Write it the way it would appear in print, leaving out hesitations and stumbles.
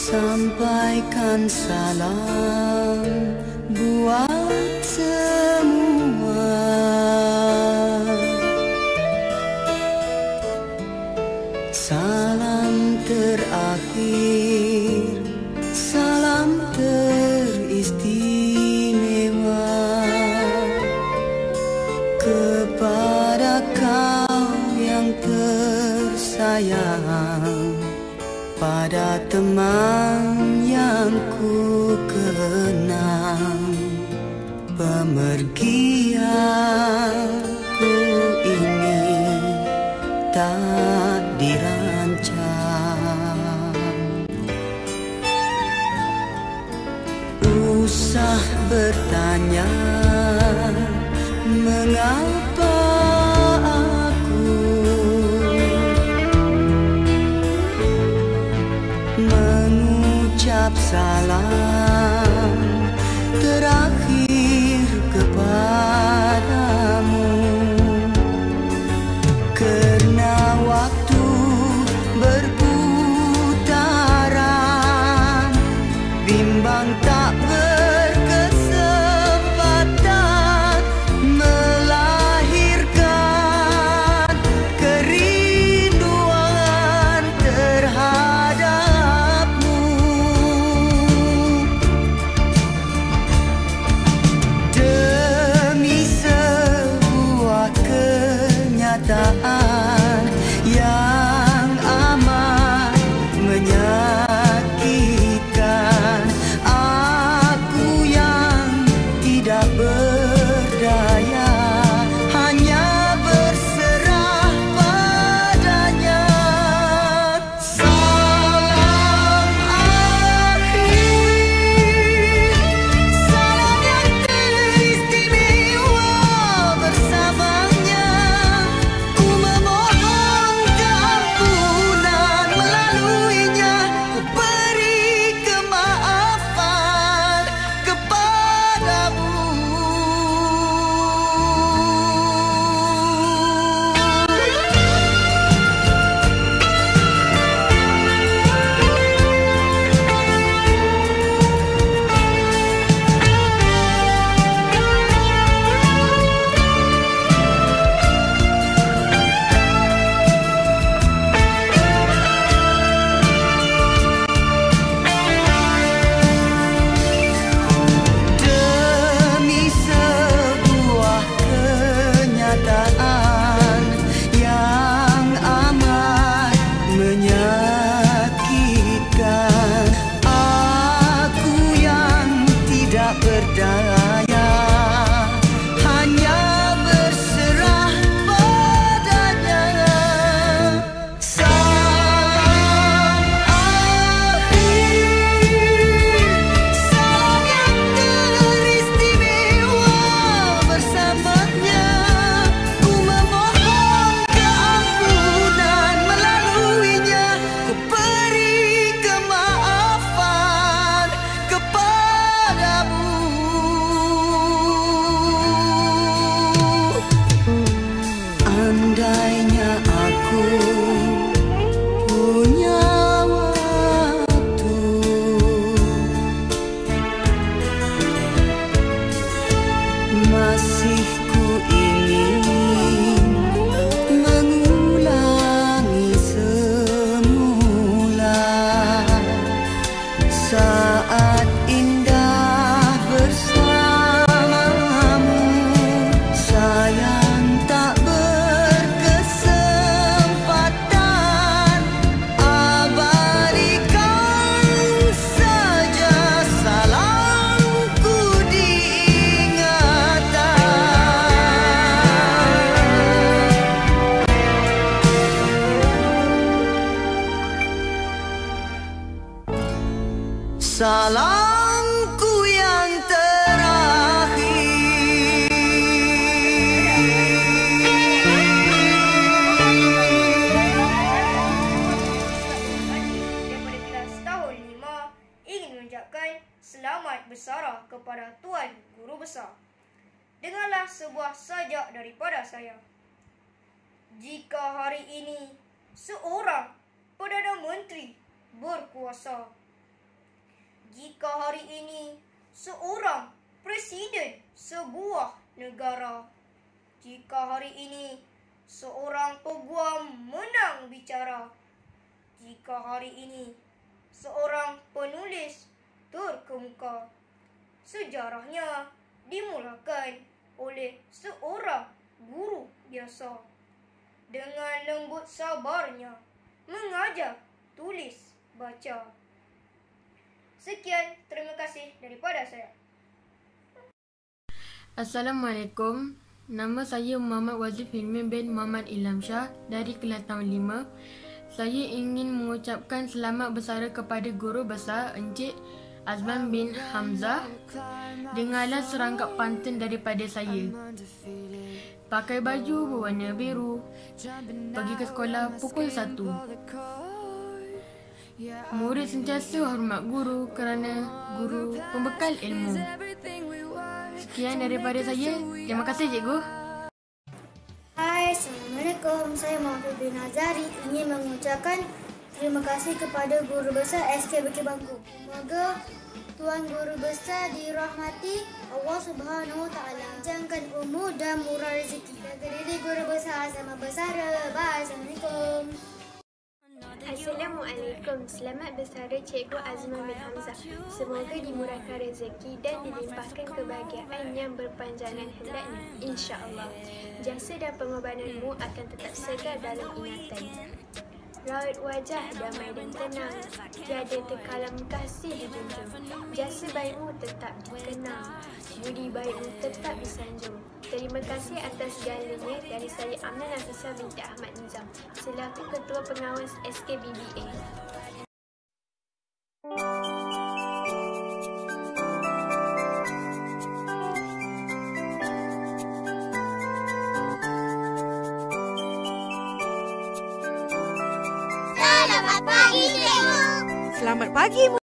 Sampaikan salam buat semua. Salam terakhir, salam teristimewa kepada kau yang tersayang, pada teman yang ku kenang. Pemergianku ini tak dirancang. Usah bertanya mengapa aku mengucap salam terakhir kepadamu, karena waktu berputaran, bimbang tak berkesempatan melahirkan kerinduan terhadapmu. Demi sebuah kenyataan yang amat menyakitkan, aku yang tidak berdaya hanya berserah padanya. Salam akhir, salam yang teristimewa bersamanya. Ku memohon keampunan, melaluinya ku beri kemaafan kepadamu. Demi sebuah kenyataan yang amat menyakitkan, aku yang tidak berdaya hanya berserah padanya. Salam akhir, salam yang teristimewa bersamanya. Ku memohon keampunan, melaluinya ku beri kemaafan kepadamu. Andainya aku punya waktu, masih ku ingin mengulangi semula saat indah bersamamu. Sayang tak berkesempatan, abadikan saja salamku diingatan. Salamku yang terakhir. Daripada kelas tahun 5 ingin mengucapkan selamat bersara kepada Tuan Guru Besar. Dengarlah sebuah sajak daripada saya. Jika hari ini seorang Perdana Menteri berkuasa, Jika hari ini seorang presiden sebuah negara, jika hari ini seorang peguam menang bicara, jika hari ini seorang penulis terkemuka, sejarahnya dimulakan oleh seorang guru biasa. Dengan lembut sabarnya mengajar, tulis, baca. Sekian, terima kasih daripada saya. Assalamualaikum. Nama saya Muhammad Wazif Hilmi bin Muhammad Ilham Shah dari Kelantan 5. Saya ingin mengucapkan selamat bersara kepada guru besar Encik Azman bin Hamzah. Dengarlah serangkap pantun daripada saya. Pakai baju berwarna biru, pergi ke sekolah pukul 1. Murid sentiasa hormat guru kerana guru pembekal ilmu. Sekian daripada saya. Terima kasih cikgu. Hai, Assalamualaikum. Saya Muhammad bin Azari ingin mengucapkan terima kasih kepada guru besar SK Bukit Bangku. Semoga Tuan Guru Besar dirahmati Allah Subhanahu Wa Taala. Panjangkan umur dan murah rezeki. Jaga diri guru besar sama bersara. Bye. Assalamualaikum. Assalamualaikum. Selamat bersara Cikgu Azman bin Hamzah. Semoga dimurahkan rezeki dan dilimpahkan kebahagiaan yang berpanjangan hendaknya, insya-Allah. Jasa dan pengorbananmu akan tetap segar dalam ingatan. Raut wajah damai dan tenang, tiada terkalam kasih dijunjung. Jasa baikmu tetap dikenang, budi baikmu tetap disanjung. Terima kasih atas segalanya dari saya Amna Nafisah binti Ahmad Nizam selaku Ketua Pengawas SKBBA. Selamat pagi.